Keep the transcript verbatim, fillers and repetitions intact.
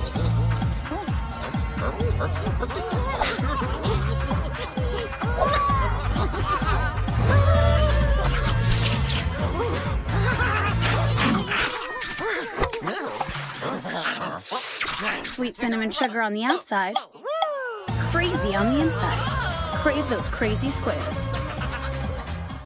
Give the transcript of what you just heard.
Sweet cinnamon sugar on the outside, crazy on the inside. Crave those crazy squares.